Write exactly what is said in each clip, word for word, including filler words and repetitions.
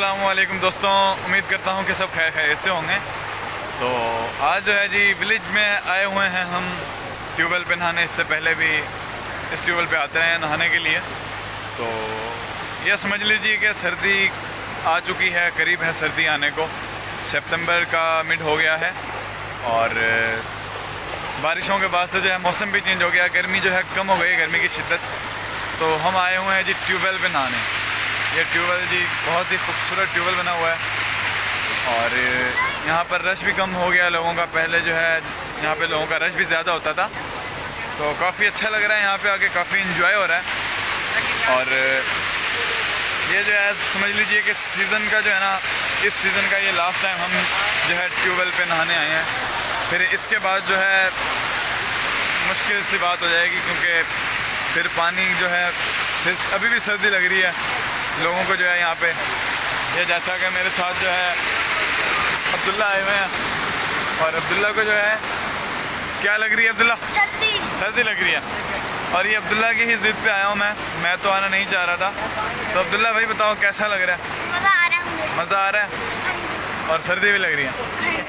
अस्सलामुअलैकुम दोस्तों, उम्मीद करता हूँ कि सब खैर खैर से होंगे। तो आज जो है जी विलेज में आए हुए हैं हम ट्यूबवेल पे नहाने। इससे पहले भी इस ट्यूबवेल पे आते हैं नहाने के लिए। तो यह समझ लीजिए कि सर्दी आ चुकी है, करीब है सर्दी आने को। सितंबर का मिड हो गया है और बारिशों के बाद से जो है मौसम भी चेंज हो गया, गर्मी जो है कम हो गई, गर्मी की शिद्दत। तो हम आए हुए हैं जी ट्यूबवेल पे नहाने। ये ट्यूबवेल जी बहुत ही खूबसूरत ट्यूबवेल बना हुआ है और यहाँ पर रश भी कम हो गया लोगों का। पहले जो है यहाँ पे लोगों का रश भी ज़्यादा होता था। तो काफ़ी अच्छा लग रहा है यहाँ पे आके, काफ़ी इंजॉय हो रहा है। और ये जो है समझ लीजिए कि सीज़न का जो है ना, इस सीज़न का ये लास्ट टाइम हम जो है ट्यूबवेल पे नहाने आए हैं। फिर इसके बाद जो है मुश्किल सी बात हो जाएगी, क्योंकि फिर पानी जो है, फिर अभी भी सर्दी लग रही है लोगों को जो है यहाँ पे। ये जैसा कि मेरे साथ जो है अब्दुल्ला आए हुए हैं और अब्दुल्ला को जो है क्या लग रही है अब्दुल्ला? सर्दी सर्दी लग रही है। और ये अब्दुल्ला की ही ज़िद पे आया हूँ मैं मैं तो आना नहीं चाह रहा था। तो अब्दुल्ला भाई बताओ कैसा लग रहा है? मज़ा आ रहा है। मज़ा आ रहा है और सर्दी भी लग रही है।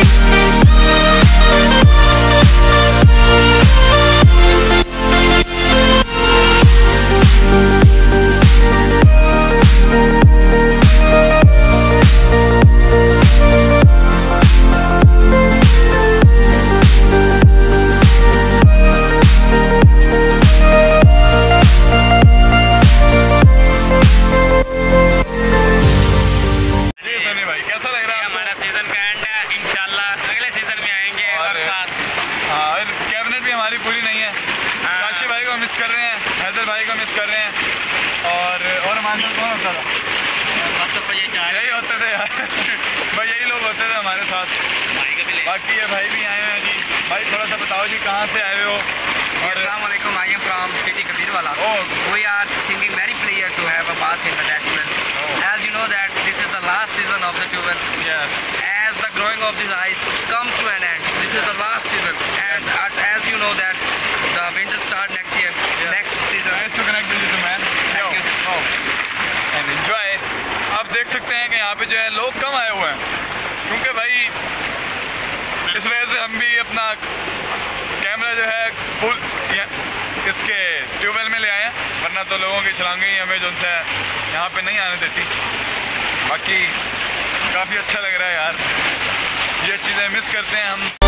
हमारी पूरी नहीं है। काशी भाई को मिस कर रहे हैं, हैदर भाई को मिस कर रहे हैं। और और मानसून कौन होता था? यही होते थे यार भाई, यही लोग होते थे हमारे साथ। बाकी ये भाई भी आए हैं जी। भाई थोड़ा सा बताओ जी कहाँ से आए हो? Assalamualaikum, I am from city Kabirwala. Oh. We are thinking very player to have a bath in the natural. Oh. As you know that this is the last season of the tubewell. Yes. As the growing of this ice comes to an end, this is the last season. And uh, as you know that the winter start next year, Yeah. next season. Nice to connect with you man. Thank you. Oh. And enjoy. आप देख सकते हैं कि यहाँ पे जो है लोग कम आए हुए हैं, क्योंकि भाई इस वजह से हम भी अपना कैमरा जो है फुल इसके ट्यूबवेल में ले आए हैं, वरना तो लोगों की छलांगें ही हमें जो उनसे यहाँ पे नहीं आने देती। बाकी काफ़ी अच्छा लग रहा है यार, ये चीज़ें मिस करते हैं हम।